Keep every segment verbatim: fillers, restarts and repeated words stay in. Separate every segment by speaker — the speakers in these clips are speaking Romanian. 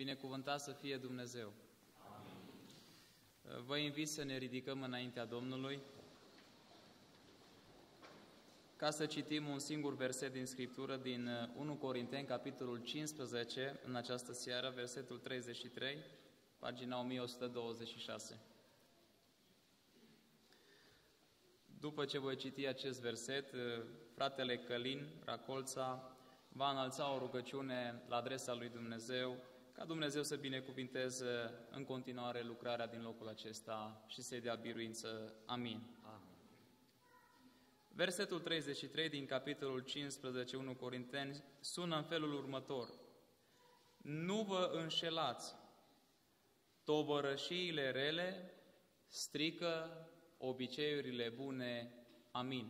Speaker 1: Binecuvântat să fie Dumnezeu! Amin. Vă invit să ne ridicăm înaintea Domnului ca să citim un singur verset din Scriptură, din unu Corinteni, capitolul cincisprezece, în această seară, versetul treizeci și trei, pagina o mie o sută douăzeci și șase. După ce voi citi acest verset, fratele Călin Racolța va înălța o rugăciune la adresa lui Dumnezeu, ca Dumnezeu să binecuvinteze în continuare lucrarea din locul acesta și să-i dea biruință. Amin. Amin. Versetul treizeci și trei din capitolul cincisprezece, unu Corinteni, sună în felul următor: Nu vă înșelați, tovărășiile rele strică obiceiurile bune. Amin.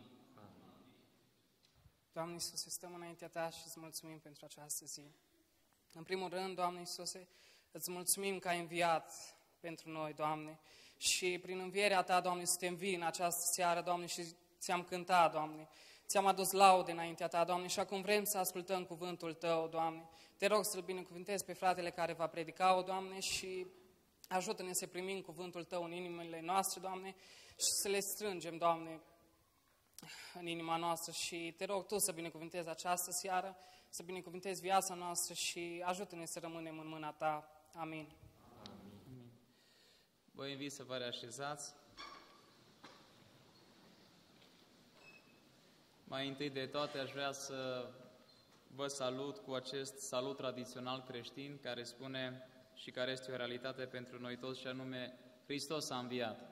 Speaker 2: Doamne Iisuse, stăm înaintea Ta și îți mulțumim pentru această zi. În primul rând, Doamne Iisuse, îți mulțumim că ai înviat pentru noi, Doamne, și prin învierea Ta, Doamne, să te învii în această seară, Doamne, și ți-am cântat, Doamne, ți-am adus laude înaintea Ta, Doamne, și acum vrem să ascultăm cuvântul Tău, Doamne. Te rog să-l binecuvântezi pe fratele care va predica-o, Doamne, și ajută-ne să primim cuvântul Tău în inimile noastre, Doamne, și să le strângem, Doamne, în inima noastră. Și te rog Tu să binecuvintezi această seară, să binecuvintezi viața noastră și ajută-ne să rămânem în mâna Ta. Amin.
Speaker 1: Amin. Vă invit să vă reașezați. Mai întâi de toate aș vrea să vă salut cu acest salut tradițional creștin care spune și care este o realitate pentru noi toți, și anume: Hristos a înviat.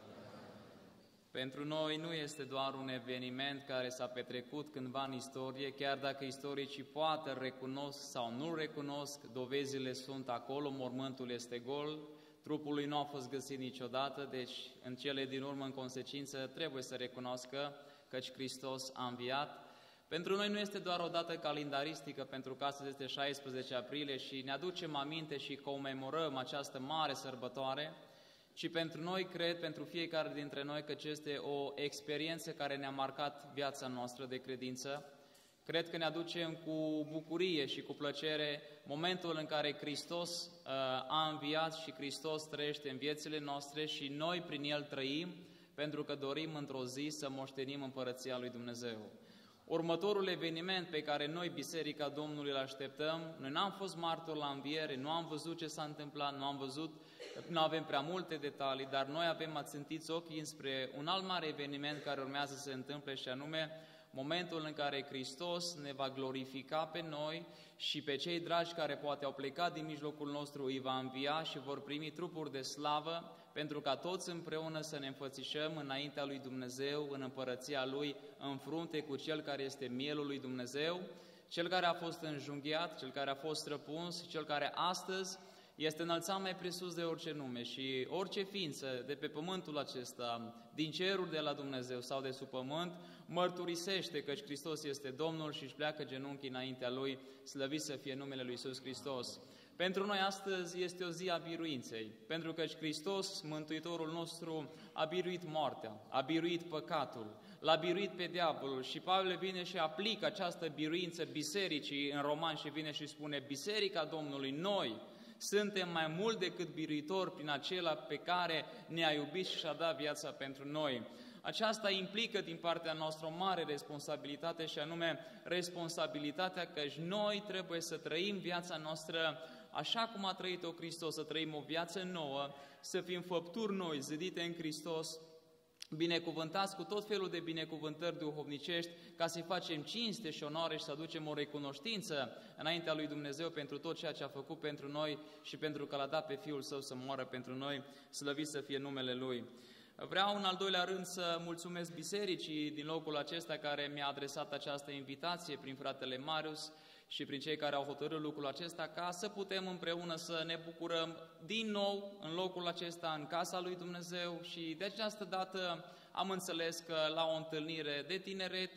Speaker 1: Pentru noi nu este doar un eveniment care s-a petrecut cândva în istorie, chiar dacă istoricii poate recunosc sau nu recunosc, dovezile sunt acolo, mormântul este gol, trupul lui nu a fost găsit niciodată, deci în cele din urmă, în consecință, trebuie să recunoască căci Hristos a înviat. Pentru noi nu este doar o dată calendaristică, pentru că astăzi este șaisprezece aprilie și ne aducem aminte și comemorăm această mare sărbătoare, ci pentru noi, cred, pentru fiecare dintre noi, că este o experiență care ne-a marcat viața noastră de credință. Cred că ne aducem cu bucurie și cu plăcere momentul în care Hristos uh, a înviat și Hristos trăiește în viețile noastre și noi prin El trăim, pentru că dorim într-o zi să moștenim împărăția lui Dumnezeu. Următorul eveniment pe care noi, Biserica Domnului, îl așteptăm, noi n-am fost martori la înviere, nu am văzut ce s-a întâmplat, nu am văzut, nu avem prea multe detalii, dar noi avem ațintiți ochii înspre un alt mare eveniment care urmează să se întâmple, și anume momentul în care Hristos ne va glorifica pe noi și pe cei dragi care poate au plecat din mijlocul nostru îi va învia și vor primi trupuri de slavă, pentru ca toți împreună să ne înfățișăm înaintea lui Dumnezeu, în împărăția Lui, în frunte cu Cel care este mielul lui Dumnezeu, Cel care a fost înjunghiat, Cel care a fost străpuns, Cel care astăzi este înălțat mai presus de orice nume, și orice ființă de pe pământul acesta, din cerul de la Dumnezeu sau de sub pământ, mărturisește că Hristos este Domnul și își pleacă genunchii înaintea Lui, slăvit să fie numele Lui Iisus Hristos. Pentru noi astăzi este o zi a biruinței, pentru că Hristos, Mântuitorul nostru, a biruit moartea, a biruit păcatul, l-a biruit pe diavolul, și Pavel vine și aplică această biruință bisericii în Romani și vine și spune: Biserica Domnului, noi suntem mai mult decât biruitori prin acela pe care ne-a iubit și și-a dat viața pentru noi. Aceasta implică din partea noastră o mare responsabilitate, și anume responsabilitatea că noi trebuie să trăim viața noastră așa cum a trăit-o Hristos, să trăim o viață nouă, să fim făpturi noi, zidite în Hristos, binecuvântați cu tot felul de binecuvântări duhovnicești, ca să-i facem cinste și onoare și să aducem o recunoștință înaintea lui Dumnezeu pentru tot ceea ce a făcut pentru noi și pentru că l-a dat pe Fiul Său să moară pentru noi, slăvit să fie numele Lui. Vreau în al doilea rând să mulțumesc bisericii din locul acesta care mi-a adresat această invitație prin fratele Marius și prin cei care au hotărât lucrul acesta, ca să putem împreună să ne bucurăm din nou în locul acesta, în casa lui Dumnezeu. Și de această dată am înțeles că la o întâlnire de tineret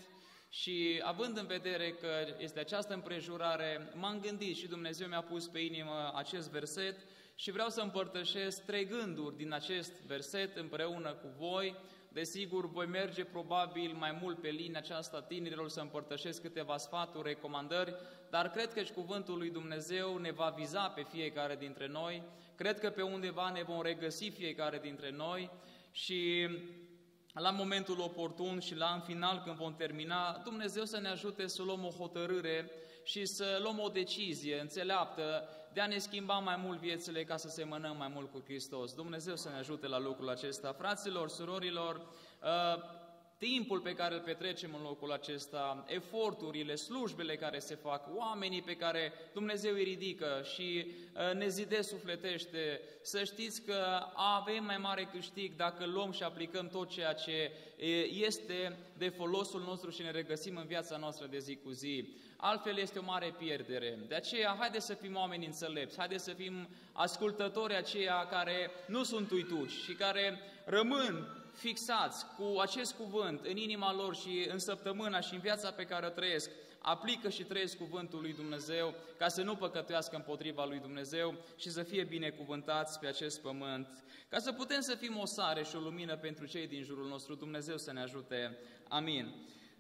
Speaker 1: și având în vedere că este această împrejurare, m-am gândit și Dumnezeu mi-a pus pe inimă acest verset și vreau să împărtășesc trei gânduri din acest verset împreună cu voi, Desigur, voi merge probabil mai mult pe linia aceasta tinerilor să împărtășesc câteva sfaturi, recomandări, dar cred că și cuvântul lui Dumnezeu ne va viza pe fiecare dintre noi, cred că pe undeva ne vom regăsi fiecare dintre noi și la momentul oportun și la în final, când vom termina, Dumnezeu să ne ajute să luăm o hotărâre și să luăm o decizie înțeleaptă de a ne schimba mai mult viețile ca să semănăm mai mult cu Hristos. Dumnezeu să ne ajute la lucrul acesta. Fraților, surorilor, timpul pe care îl petrecem în locul acesta, eforturile, slujbele care se fac, oamenii pe care Dumnezeu îi ridică și ne zidesc sufletește, să știți că avem mai mare câștig dacă luăm și aplicăm tot ceea ce este de folosul nostru și ne regăsim în viața noastră de zi cu zi. Altfel este o mare pierdere. De aceea, haideți să fim oameni înțelepți, haideți să fim ascultători aceia care nu sunt uituci și care rămân fixați cu acest cuvânt în inima lor și în săptămâna și în viața pe care o trăiesc, aplică și trăiesc cuvântul lui Dumnezeu ca să nu păcătuiască împotriva lui Dumnezeu și să fie binecuvântați pe acest pământ, ca să putem să fim o sare și o lumină pentru cei din jurul nostru. Dumnezeu să ne ajute. Amin.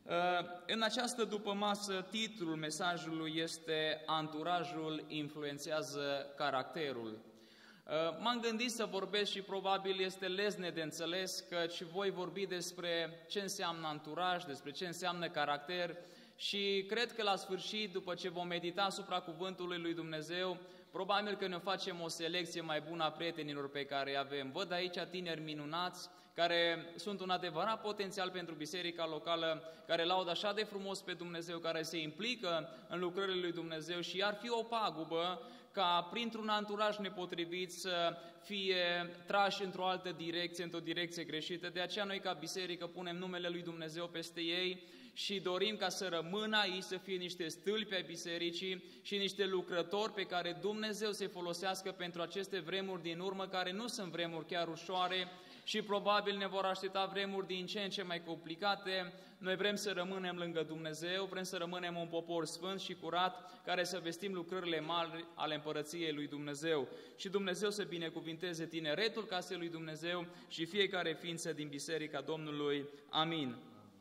Speaker 1: În această dupămasă, titlul mesajului este Anturajul influențează caracterul. M-am gândit să vorbesc și probabil este lezne de înțeles căci voi vorbi despre ce înseamnă anturaj, despre ce înseamnă caracter și cred că la sfârșit, după ce vom medita asupra cuvântului lui Dumnezeu, probabil că ne facem o selecție mai bună a prietenilor pe care îi avem. Văd aici tineri minunați care sunt un adevărat potențial pentru biserica locală, care laudă așa de frumos pe Dumnezeu, care se implică în lucrările lui Dumnezeu și ar fi o pagubă ca printr-un anturaj nepotrivit să fie trași într-o altă direcție, într-o direcție greșită. De aceea noi ca biserică punem numele lui Dumnezeu peste ei și dorim ca să rămână aici, să fie niște stâlpi ai bisericii și niște lucrători pe care Dumnezeu să-i folosească pentru aceste vremuri din urmă, care nu sunt vremuri chiar ușoare și probabil ne vor aștepta vremuri din ce în ce mai complicate. Noi vrem să rămânem lângă Dumnezeu, vrem să rămânem un popor sfânt și curat, care să vestim lucrările mari ale împărăției lui Dumnezeu. Și Dumnezeu să binecuvinteze tineretul casei lui Dumnezeu și fiecare ființă din Biserica Domnului. Amin.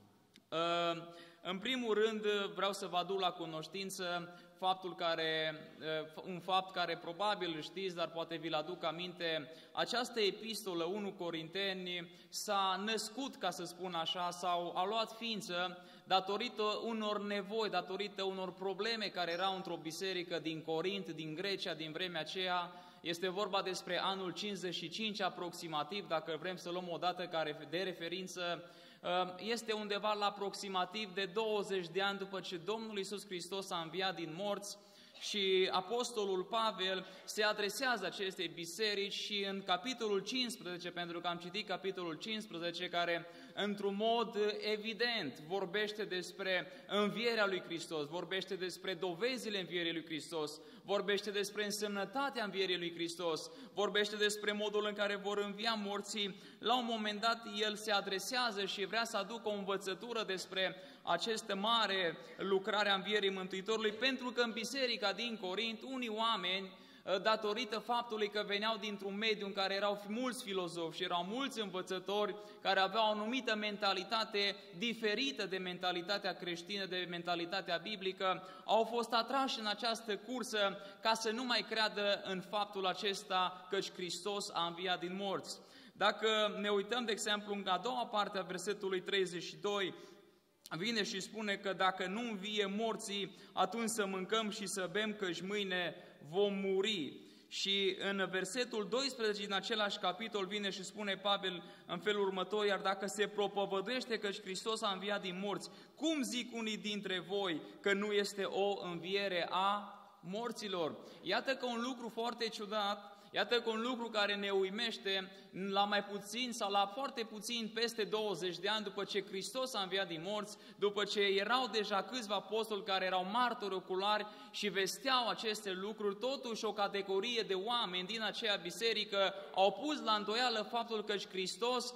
Speaker 1: În primul rând vreau să vă aduc la cunoștință faptul care, un fapt care probabil îl știți, dar poate vi-l aduc aminte. Această epistolă unu Corinteni s-a născut, ca să spun așa, sau a luat ființă datorită unor nevoi, datorită unor probleme care erau într-o biserică din Corint, din Grecia, din vremea aceea. Este vorba despre anul cincizeci și cinci aproximativ, dacă vrem să luăm o dată de referință. Este undeva la aproximativ de douăzeci de ani după ce Domnul Iisus Hristos a înviat din morți și Apostolul Pavel se adresează acestei biserici și în capitolul cincisprezece, pentru că am citit capitolul cincisprezece, care într-un mod evident vorbește despre învierea lui Hristos, vorbește despre dovezile învierii lui Hristos, vorbește despre însemnătatea învierii lui Hristos, vorbește despre modul în care vor învia morții. La un moment dat el se adresează și vrea să aducă o învățătură despre această mare lucrare a învierii Mântuitorului, pentru că în biserica din Corint unii oameni, datorită faptului că veneau dintr-un mediu în care erau mulți filozofi și erau mulți învățători care aveau o anumită mentalitate diferită de mentalitatea creștină, de mentalitatea biblică, au fost atrași în această cursă ca să nu mai creadă în faptul acesta căci Hristos a înviat din morți. Dacă ne uităm, de exemplu, în a doua parte a versetului treizeci și doi, vine și spune că dacă nu învie morții, atunci să mâncăm și să bem, căci mâine vom muri. Și în versetul doisprezece din același capitol vine și spune Pavel în felul următor: iar dacă se propovăduiește că Hristos a înviat din morți, cum zic unii dintre voi că nu este o înviere a morților? Iată că un lucru foarte ciudat, iată că un lucru care ne uimește, la mai puțin sau la foarte puțin peste douăzeci de ani după ce Hristos a înviat din morți, după ce erau deja câțiva apostoli care erau martori oculari și vesteau aceste lucruri, totuși o categorie de oameni din aceea biserică au pus la îndoială faptul că Hristos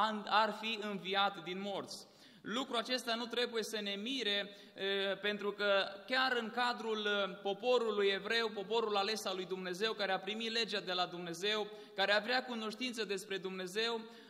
Speaker 1: ar fi înviat din morți. Lucrul acesta nu trebuie să ne mire, pentru că chiar în cadrul poporului evreu, poporul ales al lui Dumnezeu, care a primit legea de la Dumnezeu, care avea cunoștință despre Dumnezeu,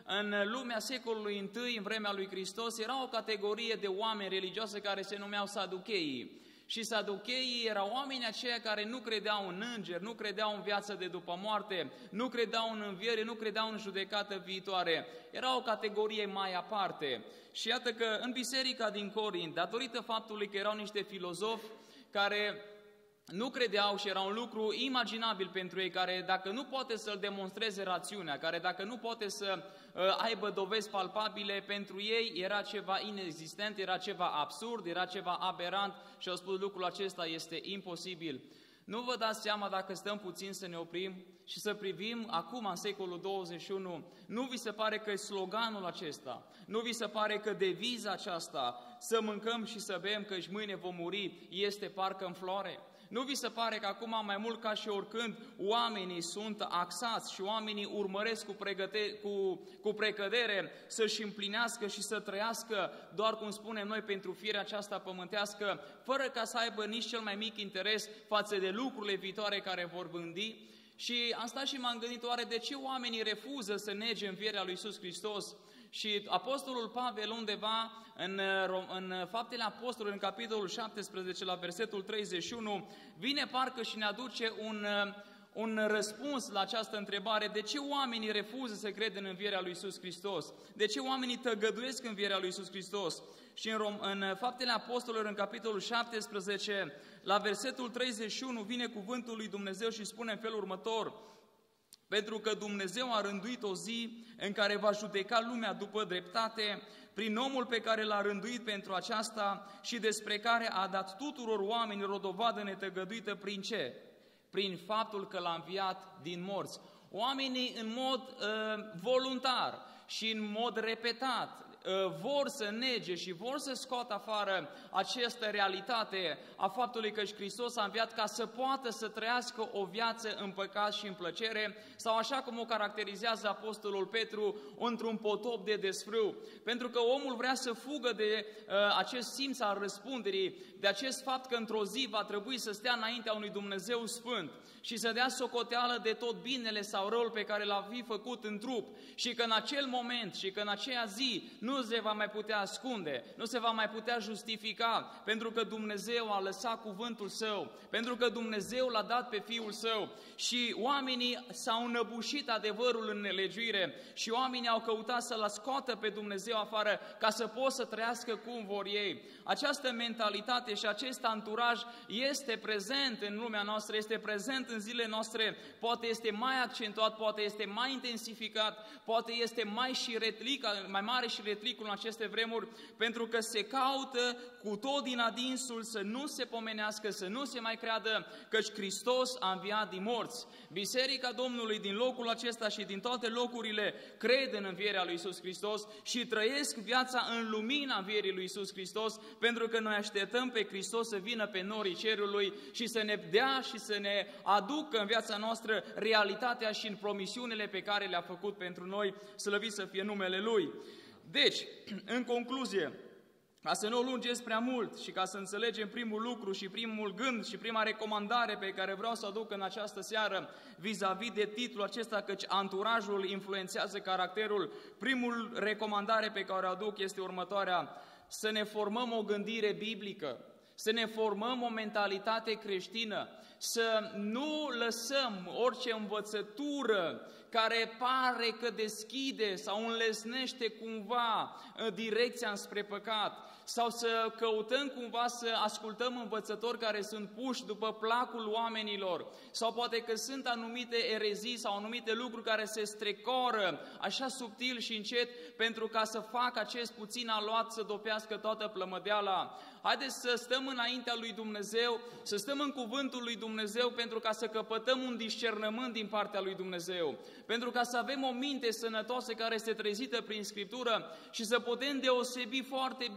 Speaker 1: în lumea secolului întâi, în vremea lui Hristos, era o categorie de oameni religioase care se numeau saducheii. Și saducheii erau oamenii aceia care nu credeau în îngeri, nu credeau în viață de după moarte, nu credeau în înviere, nu credeau în judecată viitoare. Era o categorie mai aparte. Și iată că în biserica din Corint, datorită faptului că erau niște filozofi care nu credeau și era un lucru imaginabil pentru ei, care dacă nu poate să-l demonstreze rațiunea, care dacă nu poate să uh, aibă dovezi palpabile, pentru ei era ceva inexistent, era ceva absurd, era ceva aberant și au spus lucrul acesta este imposibil. Nu vă dați seama dacă stăm puțin să ne oprim și să privim acum în secolul douăzeci și unu, nu vi se pare că sloganul acesta, nu vi se pare că deviza aceasta, să mâncăm și să bem că și mâine vom muri, este parcă în floare? Nu vi se pare că acum mai mult ca și oricând oamenii sunt axați și oamenii urmăresc cu, pregăte- cu, cu precădere să-și împlinească și să trăiască, doar cum spunem noi, pentru firea aceasta pământească, fără ca să aibă nici cel mai mic interes față de lucrurile viitoare care vor vândi? Și am stat și m-am gândit, oare de ce oamenii refuză să nege învierea lui Iisus Hristos? Și Apostolul Pavel undeva în, în Faptele Apostolului, în capitolul șaptesprezece, la versetul treizeci și unu, vine parcă și ne aduce un, un răspuns la această întrebare. De ce oamenii refuză să crede în învierea lui Iisus Hristos? De ce oamenii tăgăduiesc învierea lui Iisus Hristos? Și în, Rom, în Faptele Apostolului, în capitolul șaptesprezece, la versetul treizeci și unu, vine cuvântul lui Dumnezeu și spune în felul următor: pentru că Dumnezeu a rânduit o zi în care va judeca lumea după dreptate, prin omul pe care l-a rânduit pentru aceasta și despre care a dat tuturor oamenilor o dovadă netăgăduită. Prin ce? Prin faptul că l-a înviat din morți. Oamenii în mod uh, voluntar și în mod repetat vor să nege și vor să scoată afară această realitate a faptului că Hristos a înviat ca să poată să trăiască o viață în păcat și în plăcere, sau așa cum o caracterizează Apostolul Petru, într-un potop de desfrâu. Pentru că omul vrea să fugă de uh, acest simț al răspunderii, de acest fapt că într-o zi va trebui să stea înaintea unui Dumnezeu Sfânt și să dea socoteală de tot binele sau răul pe care l-a fi făcut în trup, și că în acel moment și că în aceea zi nu se va mai putea ascunde, nu se va mai putea justifica, pentru că Dumnezeu a lăsat cuvântul Său, pentru că Dumnezeu l-a dat pe Fiul Său și oamenii s-au înăbușit adevărul în nelegiuire și oamenii au căutat să-L scoată pe Dumnezeu afară ca să poată să trăiască cum vor ei. Această mentalitate și acest anturaj este prezent în lumea noastră, este prezent în zilele noastre, poate este mai accentuat, poate este mai intensificat, poate este mai și retlic, mai mare și retlicul în aceste vremuri, pentru că se caută cu tot din adinsul să nu se pomenească, să nu se mai creadă căci Hristos a înviat din morți. Biserica Domnului din locul acesta și din toate locurile crede în învierea lui Iisus Hristos și trăiesc viața în lumina învierii lui Iisus Hristos, pentru că noi așteptăm pe Hristos să vină pe norii cerului și să ne dea și să ne aducă în viața noastră realitatea și în promisiunile pe care le-a făcut pentru noi, slăvit să fie numele Lui. Deci, în concluzie, ca să nu o lungesc prea mult și ca să înțelegem primul lucru și primul gând și prima recomandare pe care vreau să o aduc în această seară vis-a-vis de titlul acesta, căci anturajul influențează caracterul, primul recomandare pe care o aduc este următoarea: să ne formăm o gândire biblică, să ne formăm o mentalitate creștină, să nu lăsăm orice învățătură care pare că deschide sau înlesnește cumva direcția înspre păcat, sau să căutăm cumva să ascultăm învățători care sunt puși după placul oamenilor, sau poate că sunt anumite erezii sau anumite lucruri care se strecoră așa subtil și încet pentru ca să facă acest puțin aluat să dopească toată plămădeala. Haideți să stăm înaintea lui Dumnezeu, să stăm în cuvântul lui Dumnezeu pentru ca să căpătăm un discernământ din partea lui Dumnezeu, pentru ca să avem o minte sănătoasă care este trezită prin Scriptură și să putem deosebi foarte bine ce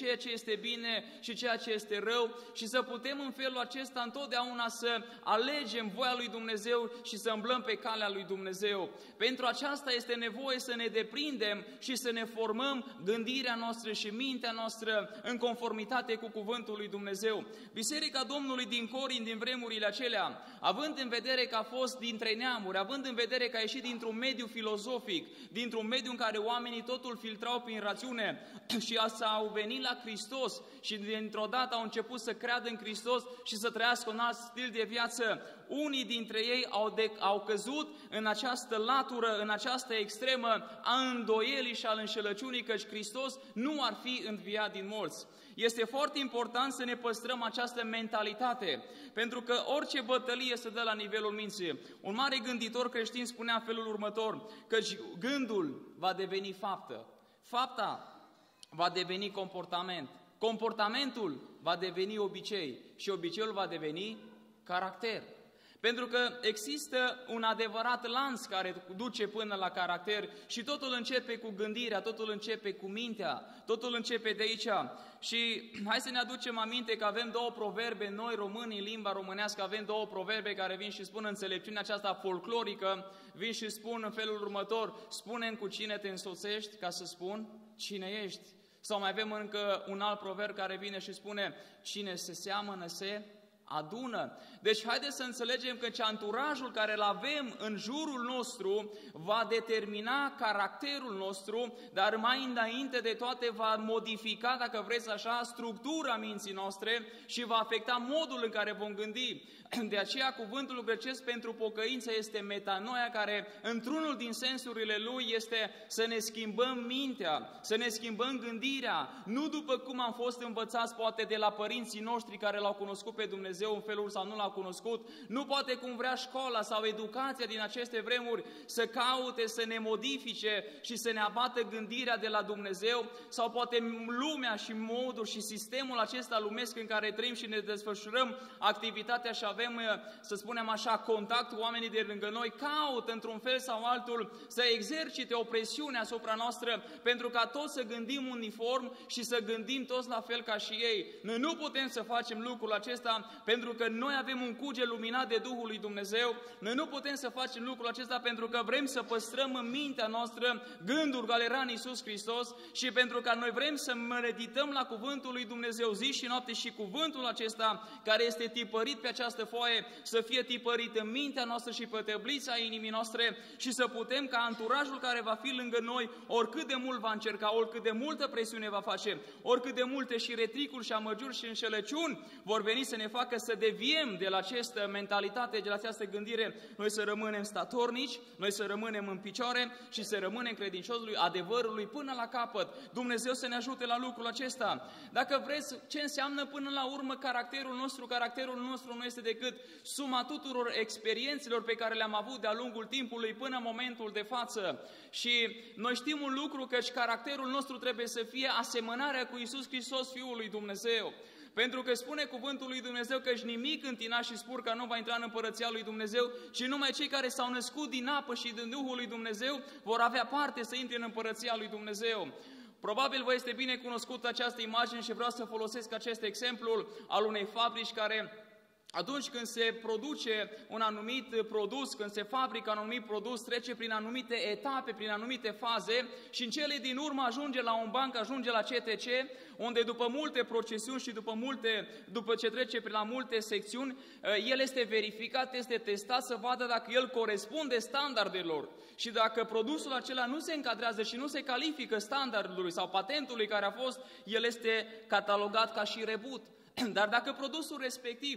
Speaker 1: ceea ce este bine și ceea ce este rău și să putem în felul acesta întotdeauna să alegem voia lui Dumnezeu și să îmblăm pe calea lui Dumnezeu. Pentru aceasta este nevoie să ne deprindem și să ne formăm gândirea noastră și mintea noastră în conformitate cu cuvântul lui Dumnezeu. Biserica Domnului din Corint, din vremurile acelea, având în vedere că a fost dintre neamuri, având în vedere că a ieșit dintr-un mediu filozofic, dintr-un mediu în care oamenii totul filtrau prin rațiune și s-au venit la Hristos și dintr-o dată au început să creadă în Hristos și să trăiască un alt stil de viață, unii dintre ei au, de, au căzut în această latură, în această extremă a îndoielii și al înșelăciunii, căci Hristos nu ar fi înviat din morți. Este foarte important să ne păstrăm această mentalitate, pentru că orice bătălie se dă la nivelul minții. Un mare gânditor creștin spunea în felul următor, căci gândul va deveni faptă, fapta va deveni comportament, comportamentul va deveni obicei și obiceiul va deveni caracter. Pentru că există un adevărat lanț care duce până la caracter și totul începe cu gândirea, totul începe cu mintea, totul începe de aici. Și hai să ne aducem aminte că avem două proverbe, noi români, în limba românească, avem două proverbe care vin și spun înțelepciunea aceasta folclorică, vin și spun în felul următor, spune-mi cu cine te însoțești ca să spun cine ești. Sau mai avem încă un alt proverb care vine și spune, cine se seamănă se adună. Deci haideți să înțelegem că anturajul care îl avem în jurul nostru va determina caracterul nostru, dar mai înainte de toate va modifica, dacă vreți așa, structura minții noastre și va afecta modul în care vom gândi. De aceea cuvântul grecesc pentru pocăință este metanoia, care într-unul din sensurile lui este să ne schimbăm mintea, să ne schimbăm gândirea, nu după cum am fost învățați poate de la părinții noștri care l-au cunoscut pe Dumnezeu în felul sau nu l-au cunoscut, nu poate cum vrea școala sau educația din aceste vremuri să caute, să ne modifice și să ne abată gândirea de la Dumnezeu, sau poate lumea și modul și sistemul acesta lumesc în care trăim și ne desfășurăm activitatea și avem, să spunem așa, contact cu oamenii de lângă noi, caută într-un fel sau altul să exercite o presiune asupra noastră pentru ca toți să gândim uniform și să gândim toți la fel ca și ei. Noi nu putem să facem lucrul acesta pentru că noi avem un cuget luminat de Duhul lui Dumnezeu, noi nu putem să facem lucrul acesta pentru că vrem să păstrăm în mintea noastră gândul care era în Iisus Hristos și pentru că noi vrem să medităm la cuvântul lui Dumnezeu zi și noapte și cuvântul acesta care este tipărit pe această foaie să fie tipărit în mintea noastră și pe tăblița inimii noastre și să putem ca anturajul care va fi lângă noi, oricât de mult va încerca, oricât de multă presiune va face, oricât de multe și retricuri și amăgiuri și înșelăciuni vor veni să ne facă să deviem de la această mentalitate, de la această gândire, noi să rămânem statornici, noi să rămânem în picioare și să rămânem credincioși lui adevărului până la capăt. Dumnezeu să ne ajute la lucrul acesta. Dacă vreți, ce înseamnă până la urmă caracterul nostru? Caracterul nostru nu este decât suma tuturor experiențelor pe care le-am avut de-a lungul timpului până în momentul de față. Și noi știm un lucru, că caracterul nostru trebuie să fie asemănarea cu Iisus Hristos, Fiul lui Dumnezeu. Pentru că spune cuvântul lui Dumnezeu că și nimic întinat și spurca nu va intra în împărăția lui Dumnezeu, ci numai cei care s-au născut din apă și din Duhul lui Dumnezeu vor avea parte să intre în împărăția lui Dumnezeu. Probabil vă este bine cunoscută această imagine și vreau să folosesc acest exemplu al unei fabrici care, atunci când se produce un anumit produs, când se fabrică un anumit produs, trece prin anumite etape, prin anumite faze și în cele din urmă ajunge la un banc, ajunge la C T C, unde după multe procesiuni și după, multe, după ce trece prin la multe secțiuni, el este verificat, este testat să vadă dacă el corespunde standardelor. Și dacă produsul acela nu se încadrează și nu se califică standardului sau patentului care a fost, el este catalogat ca și rebut. Dar dacă produsul respectiv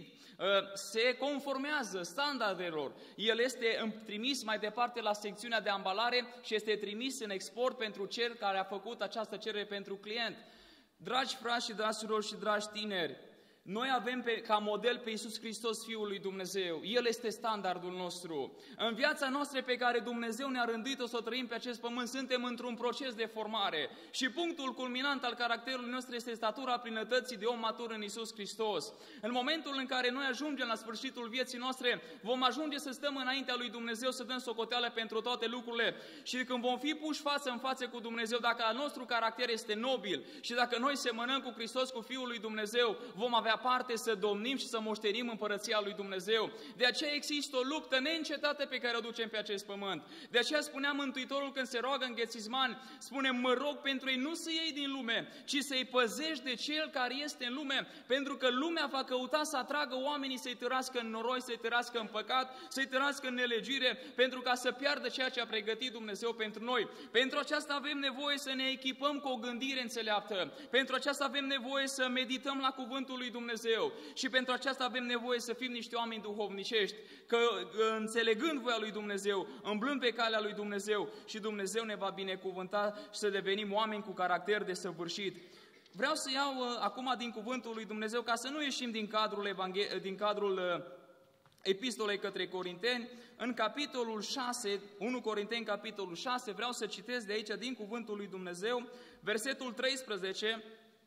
Speaker 1: se conformează standardelor, el este trimis mai departe la secțiunea de ambalare și este trimis în export pentru cel care a făcut această cerere pentru client. Dragi frați și dragi surori și dragi tineri, Noi avem pe, ca model pe Iisus Hristos, Fiul lui Dumnezeu. El este standardul nostru. În viața noastră pe care Dumnezeu ne-a rânduit-o să o trăim pe acest pământ, suntem într-un proces de formare. Și punctul culminant al caracterului nostru este statura plinătății de om matur în Iisus Hristos. În momentul în care noi ajungem la sfârșitul vieții noastre, vom ajunge să stăm înaintea lui Dumnezeu, să dăm socoteală pentru toate lucrurile. Și când vom fi puși față în față cu Dumnezeu, dacă al nostru caracter este nobil și dacă noi semănăm cu Hristos, cu Fiul lui Dumnezeu, vom avea parte să domnim și să moștenim împărăția lui Dumnezeu. De aceea există o luptă neîncetată pe care o ducem pe acest pământ. De aceea spunea Mântuitorul când se roagă în Ghețismani, spune: mă rog pentru ei nu să iei din lume, ci să-i păzești de cel care este în lume, pentru că lumea va căuta să atragă oamenii să-i târască în noroi, să-i târască în păcat, să-i târască în nelegire, pentru ca să piardă ceea ce a pregătit Dumnezeu pentru noi. Pentru aceasta avem nevoie să ne echipăm cu o gândire înțeleaptă. Pentru aceasta avem nevoie să medităm la cuvântul lui Dumnezeu. Și pentru aceasta avem nevoie să fim niște oameni duhovnicești, că înțelegând voia lui Dumnezeu, îmblând pe calea lui Dumnezeu, și Dumnezeu ne va binecuvânta și să devenim oameni cu caracter desăvârșit. Vreau să iau uh, acum din cuvântul lui Dumnezeu, ca să nu ieșim din cadrul, evanghe- din cadrul uh, epistolei către Corinteni, în capitolul șase, unu Corinteni, capitolul șase, vreau să citesc de aici din cuvântul lui Dumnezeu, versetul treisprezece,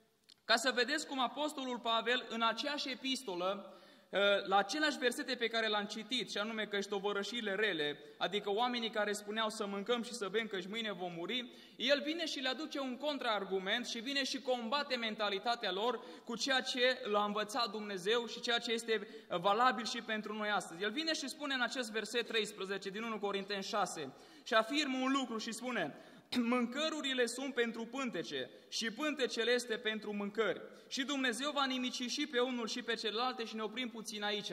Speaker 1: ca să vedeți cum apostolul Pavel, în aceeași epistolă, la aceleași versete pe care l-am citit, și anume că tovărășiile rele, adică oamenii care spuneau să mâncăm și să bem că și mâine vom muri, el vine și le aduce un contraargument și vine și combate mentalitatea lor cu ceea ce l-a învățat Dumnezeu și ceea ce este valabil și pentru noi astăzi. El vine și spune în acest verset treisprezece din unu Corinteni șase și afirmă un lucru și spune: mâncărurile sunt pentru pântece și pântecele este pentru mâncări. Și Dumnezeu va nimici și pe unul și pe celelalte. Și ne oprim puțin aici.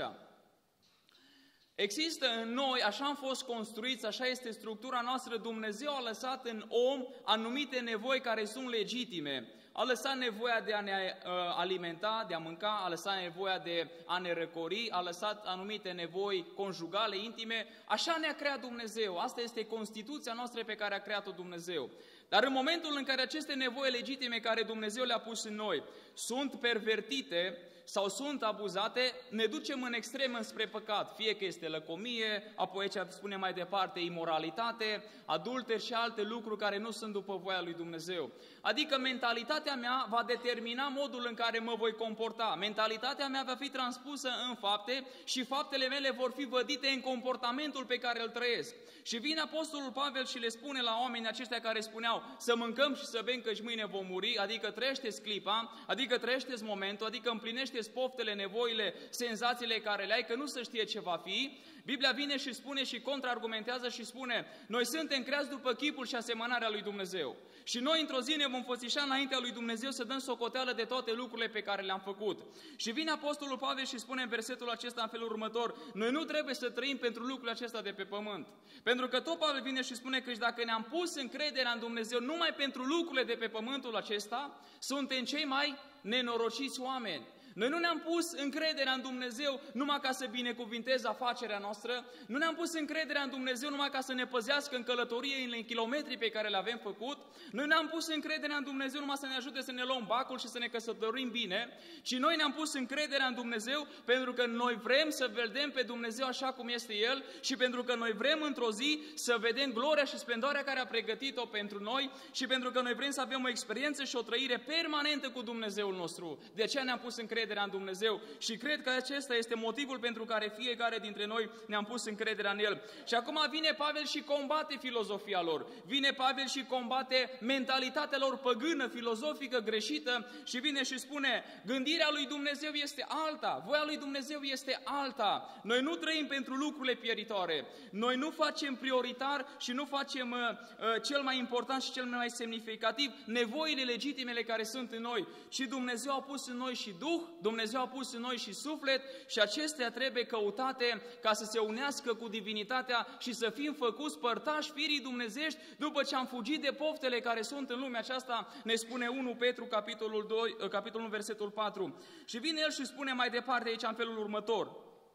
Speaker 1: Există în noi, așa am fost construiți, așa este structura noastră. Dumnezeu a lăsat în om anumite nevoi care sunt legitime. A lăsat nevoia de a ne uh, alimenta, de a mânca, a lăsat nevoia de a ne răcori, a lăsat anumite nevoi conjugale, intime. Așa ne-a creat Dumnezeu. Asta este constituția noastră pe care a creat-o Dumnezeu. Dar în momentul în care aceste nevoi legitime care Dumnezeu le-a pus în noi sunt pervertite sau sunt abuzate, ne ducem în extrem înspre păcat. Fie că este lăcomie, apoi aici spune mai departe imoralitate, adulteri și alte lucruri care nu sunt după voia lui Dumnezeu. Adică mentalitatea mea va determina modul în care mă voi comporta. Mentalitatea mea va fi transpusă în fapte și faptele mele vor fi vădite în comportamentul pe care îl trăiesc. Și vine apostolul Pavel și le spune la oamenii aceștia care spuneau să mâncăm și să bem că și mâine vom muri, adică trăiește-ți clipa, adică trăiește-ți momentul, adică împlinește-ți poftele, nevoile, senzațiile care le ai, că nu se știe ce va fi. Biblia vine și spune și contraargumentează și spune: noi suntem creați după chipul și asemănarea lui Dumnezeu. Și noi într-o zi ne vom fățișa înaintea lui Dumnezeu să dăm socoteală de toate lucrurile pe care le-am făcut. Și vine apostolul Pavel și spune în versetul acesta în felul următor: noi nu trebuie să trăim pentru lucrurile acestea de pe pământ. Pentru că tot Pavel vine și spune că dacă ne-am pus încrederea în Dumnezeu numai pentru lucrurile de pe pământul acesta, suntem cei mai nenorociți oameni. Noi nu ne-am pus încrederea în Dumnezeu numai ca să binecuvinteze afacerea noastră, nu ne-am pus încrederea în Dumnezeu numai ca să ne păzească în călătorie în kilometrii pe care le avem făcut, noi ne-am pus încrederea în Dumnezeu numai să ne ajute să ne luăm bacul și să ne căsătorim bine, ci noi ne-am pus încrederea în Dumnezeu pentru că noi vrem să vedem pe Dumnezeu așa cum este El și pentru că noi vrem într-o zi să vedem gloria și splendoarea care a pregătit-o pentru noi și pentru că noi vrem să avem o experiență și o trăire permanentă cu Dumnezeul nostru. De aceea ne-am pus încrederea în Dumnezeu și cred că acesta este motivul pentru care fiecare dintre noi ne-am pus încrederea în El. Și acum vine Pavel și combate filozofia lor, vine Pavel și combate mentalitatea lor păgână, filozofică, greșită și vine și spune: gândirea lui Dumnezeu este alta, voia lui Dumnezeu este alta. Noi nu trăim pentru lucrurile pieritoare, noi nu facem prioritar și nu facem uh, uh, cel mai important și cel mai semnificativ nevoile legitimele care sunt în noi. Și Dumnezeu a pus în noi și Duh, Dumnezeu a pus în noi și suflet și acestea trebuie căutate ca să se unească cu divinitatea și să fim făcuți părtași firii dumnezești după ce am fugit de poftele care sunt în lumea aceasta, ne spune unu Petru, capitolul doi, capitolul unu, versetul patru. Și vine el și spune mai departe aici în felul următor: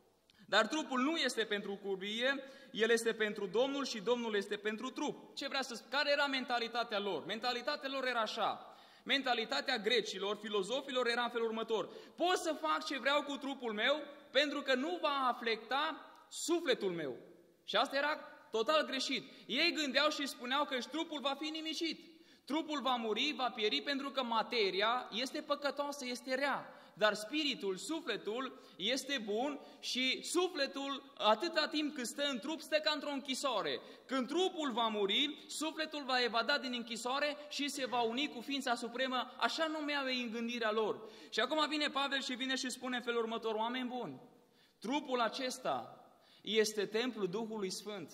Speaker 1: dar trupul nu este pentru curbie, el este pentru Domnul și Domnul este pentru trup. Ce vrea să spun? Care era mentalitatea lor? Mentalitatea lor era așa: Mentalitatea grecilor, filozofilor, era în felul următor. Pot să fac ce vreau cu trupul meu pentru că nu va afecta sufletul meu. Și asta era total greșit. Ei gândeau și spuneau că trupul va fi nimicit. Trupul va muri, va pieri pentru că materia este păcătoasă, este rea. Dar spiritul, sufletul este bun și sufletul, atâta timp cât stă în trup, stă ca într-o închisoare. Când trupul va muri, sufletul va evada din închisoare și se va uni cu ființa supremă, așa numeau ei în gândirea lor. Și acum vine Pavel și vine și spune în felul următor, oameni buni, trupul acesta este templul Duhului Sfânt.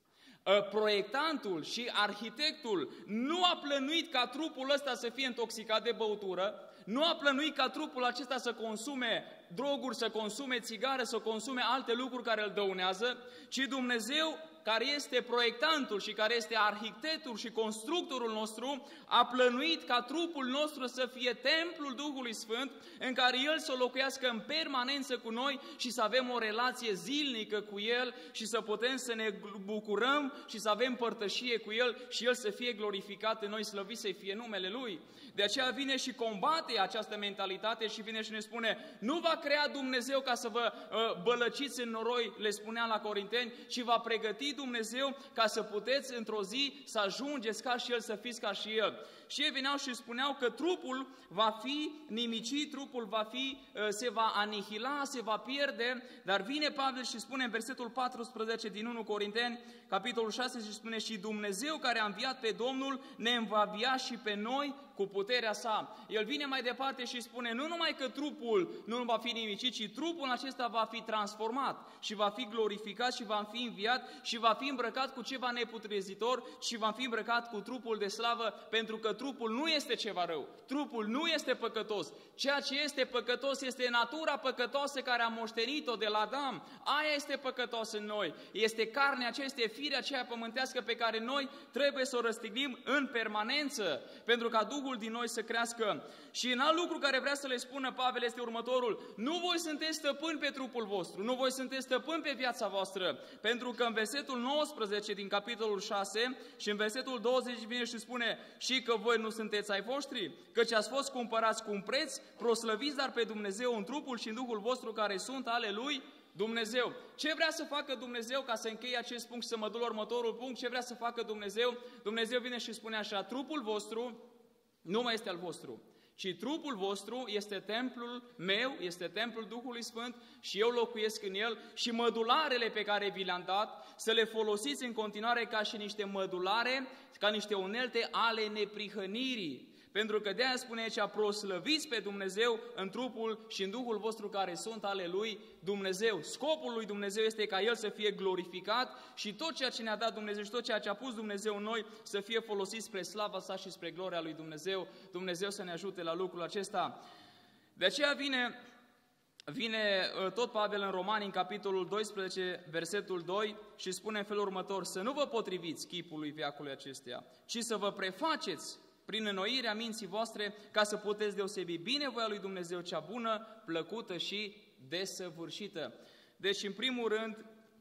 Speaker 1: Proiectantul și arhitectul nu a plănuit ca trupul ăsta să fie intoxicat de băutură, nu a plănuit ca trupul acesta să consume droguri, să consume țigară, să consume alte lucruri care îl dăunează, ci Dumnezeu, care este proiectantul și care este arhitectul și constructorul nostru, a plănuit ca trupul nostru să fie templul Duhului Sfânt, în care El să locuiască în permanență cu noi și să avem o relație zilnică cu El și să putem să ne bucurăm și să avem părtășie cu El și El să fie glorificat în noi, slăvit să fie numele Lui. De aceea vine și combate această mentalitate și vine și ne spune, nu va crea Dumnezeu ca să vă uh, bălăciți în noroi, le spunea la Corinteni, ci va pregăti Dumnezeu ca să puteți într-o zi să ajungeți ca și El, să fiți ca și El. Și ei veneau și spuneau că trupul va fi nimicit, trupul va fi, se va anihila, se va pierde, dar vine Pavel și spune în versetul paisprezece din întâi Corinteni, capitolul șase, și spune, și Dumnezeu care a înviat pe Domnul ne va învia și pe noi cu puterea sa. El vine mai departe și spune, nu numai că trupul nu va fi nimicit, ci trupul acesta va fi transformat și va fi glorificat și va fi înviat și va fi îmbrăcat cu ceva neputrezitor și va fi îmbrăcat cu trupul de slavă, pentru că trupul nu este ceva rău, trupul nu este păcătos. Ceea ce este păcătos este natura păcătoasă care a moștenit-o de la Adam. Aia este păcătos în noi. Este carnea aceea, este firea aceea pământească pe care noi trebuie să o răstignim în permanență, pentru ca Duhul din noi să crească. Și în alt lucru care vrea să le spună Pavel este următorul, nu voi sunteți stăpâni pe trupul vostru, nu voi sunteți stăpâni pe viața voastră, pentru că în versetul nouăsprezece din capitolul șase și în versetul douăzeci vine și spune, și că voi nu sunteți ai voștri, căci ați fost cumpărați cu un preț, proslăviți dar pe Dumnezeu în trupul și în Duhul vostru care sunt ale Lui Dumnezeu. Ce vrea să facă Dumnezeu, ca să închei acest punct și să mă duc la următorul punct, ce vrea să facă Dumnezeu? Dumnezeu vine și spune așa, trupul vostru nu mai este al vostru, ci trupul vostru este templul meu, este templul Duhului Sfânt și eu locuiesc în el și mădularele pe care vi le-am dat, să le folosiți în continuare ca și niște mădulare, ca niște unelte ale neprihănirii. Pentru că de-aia spune aici, proslăviți pe Dumnezeu în trupul și în Duhul vostru care sunt ale Lui Dumnezeu. Scopul lui Dumnezeu este ca El să fie glorificat și tot ceea ce ne-a dat Dumnezeu și tot ceea ce a pus Dumnezeu în noi să fie folosit spre slava sa și spre gloria lui Dumnezeu. Dumnezeu să ne ajute la lucrul acesta. De aceea vine, vine tot Pavel în Romani, în capitolul doisprezece, versetul doi, și spune în felul următor, să nu vă potriviți chipului veacului acesteia, ci să vă prefaceți prin înnoirea minții voastre, ca să puteți deosebi bine voia lui Dumnezeu, cea bună, plăcută și desăvârșită. Deci, în primul rând,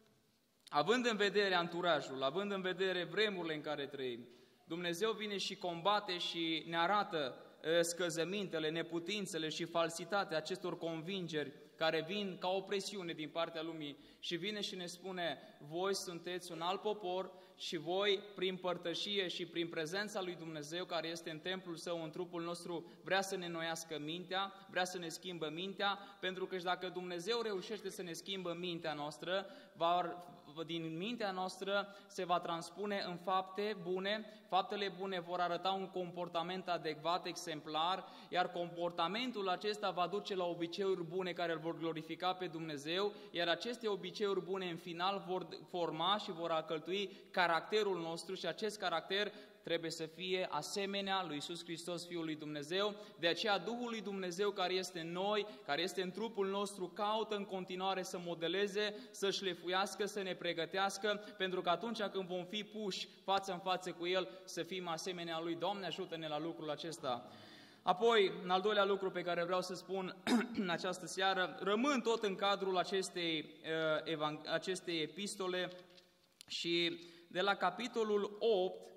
Speaker 1: având în vedere anturajul, având în vedere vremurile în care trăim, Dumnezeu vine și combate și ne arată scăzămintele, neputințele și falsitatea acestor convingeri care vin ca o presiune din partea lumii și vine și ne spune, voi sunteți un alt popor și voi, prin părtășie și prin prezența lui Dumnezeu, care este în templul Său, în trupul nostru, vrea să ne înnoiască mintea, vrea să ne schimbă mintea, pentru că și dacă Dumnezeu reușește să ne schimbă mintea noastră, va, din mintea noastră se va transpune în fapte bune, faptele bune vor arăta un comportament adecvat, exemplar, iar comportamentul acesta va duce la obiceiuri bune care îl vor glorifica pe Dumnezeu, iar aceste obiceiuri bune în final vor forma și vor alcăltui caracterul nostru și acest caracter trebuie să fie asemenea lui Iisus Hristos, Fiul lui Dumnezeu. De aceea Duhul lui Dumnezeu care este în noi, care este în trupul nostru, caută în continuare să modeleze, să șlefuiască, să ne pregătească, pentru că atunci când vom fi puși față în față cu El, să fim asemenea Lui. Doamne, ajută-ne la lucrul acesta. Apoi, în al doilea lucru pe care vreau să spun în această seară, rămân tot în cadrul acestei, uh, acestei epistole și de la capitolul opt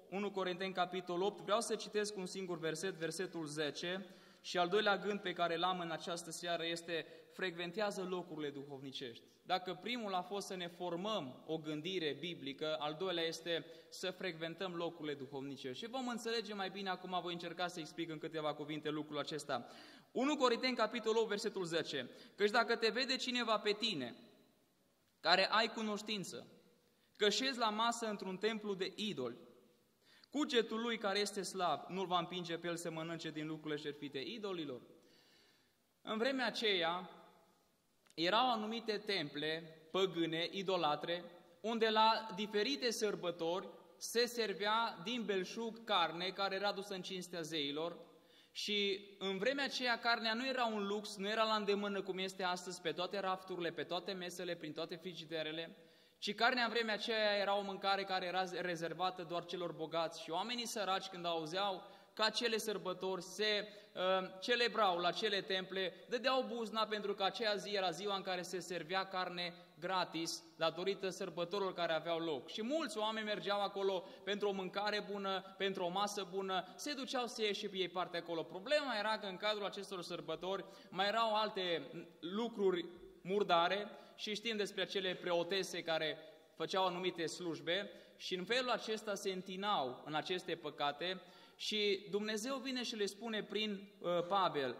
Speaker 1: unu Corinteni, capitolul opt, vreau să citesc un singur verset, versetul zece, și al doilea gând pe care l-am în această seară este: frecventează locurile duhovnicești. Dacă primul a fost să ne formăm o gândire biblică, al doilea este să frecventăm locurile duhovnicești. Și vom înțelege mai bine acum, voi încerca să explic în câteva cuvinte lucrul acesta. unu Corinteni, capitolul opt, versetul zece. Căci dacă te vede cineva pe tine, care ai cunoștință, că șezi la masă într-un templu de idoli, cugetul lui care este slab nu-l va împinge pe el să mănânce din lucrurile șerpite idolilor? În vremea aceea erau anumite temple păgâne, idolatre, unde la diferite sărbători se servea din belșug carne care era dusă în cinstea zeilor. Și în vremea aceea carnea nu era un lux, nu era la îndemână cum este astăzi pe toate rafturile, pe toate mesele, prin toate frigiderele, ci carnea în vremea aceea era o mâncare care era rezervată doar celor bogați. Și oamenii săraci, când auzeau că acele sărbători se uh, celebrau la acele temple, dădeau buzna, pentru că aceea zi era ziua în care se servea carne gratis datorită sărbătorilor care aveau loc. Și mulți oameni mergeau acolo pentru o mâncare bună, pentru o masă bună, se duceau să ieși și ei parte acolo. Problema era că în cadrul acestor sărbători mai erau alte lucruri murdare și știm despre acele preotese care făceau anumite slujbe și în felul acesta se întinau în aceste păcate. Și Dumnezeu vine și le spune prin uh, Pavel: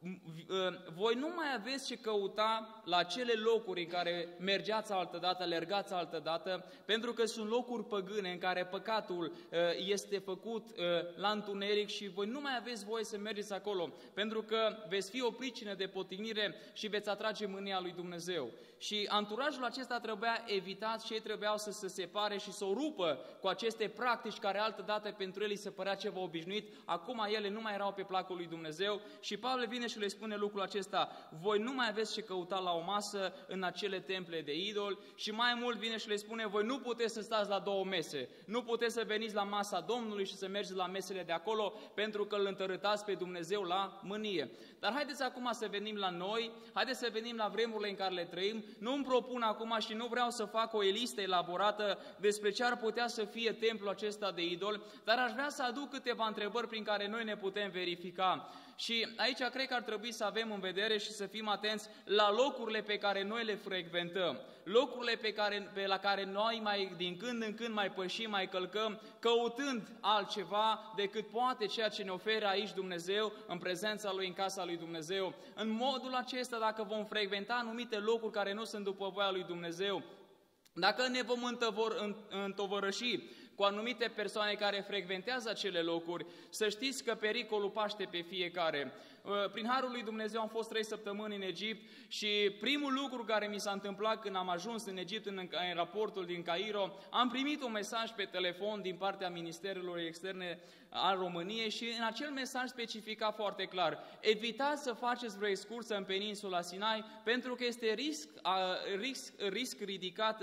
Speaker 1: voi nu mai aveți ce căuta la acele locuri în care mergeați altădată, alergați altădată, pentru că sunt locuri păgâne în care păcatul este făcut la întuneric și voi nu mai aveți voie să mergeți acolo, pentru că veți fi o pricină de potignire și veți atrage mânia lui Dumnezeu. Și anturajul acesta trebuia evitat și ei trebuiau să se separe și să o rupă cu aceste practici care altădată pentru ei se părea ceva obișnuit, acum ele nu mai erau pe placul lui Dumnezeu. Și Pavel vine și le spune lucrul acesta: voi nu mai aveți ce căuta la o masă în acele temple de idoli. Și mai mult vine și le spune: voi nu puteți să stați la două mese, nu puteți să veniți la masa Domnului și să mergeți la mesele de acolo, pentru că îl întărâtați pe Dumnezeu la mânie. Dar haideți acum să venim la noi, haideți să venim la vremurile în care le trăim. Nu îmi propun acum și nu vreau să fac o listă elaborată despre ce ar putea să fie templul acesta de idol, dar aș vrea să aduc câteva întrebări prin care noi ne putem verifica. Și aici cred că ar trebui să avem în vedere și să fim atenți la locurile pe care noi le frecventăm, locurile pe, care, pe la care noi mai din când în când mai pășim, mai călcăm, căutând altceva decât poate ceea ce ne oferă aici Dumnezeu, în prezența Lui, în casa Lui Dumnezeu. În modul acesta, dacă vom frecventa anumite locuri care nu sunt după voia Lui Dumnezeu, dacă ne vom întovărăși cu anumite persoane care frecventează acele locuri, să știți că pericolul paște pe fiecare. Prin harul lui Dumnezeu am fost trei săptămâni în Egipt și primul lucru care mi s-a întâmplat când am ajuns în Egipt, în, în raportul din Cairo, am primit un mesaj pe telefon din partea Ministerului Externe al României și în acel mesaj specifica foarte clar: evitați să faceți vreo excursă în peninsula Sinai, pentru că este risc, risc, risc ridicat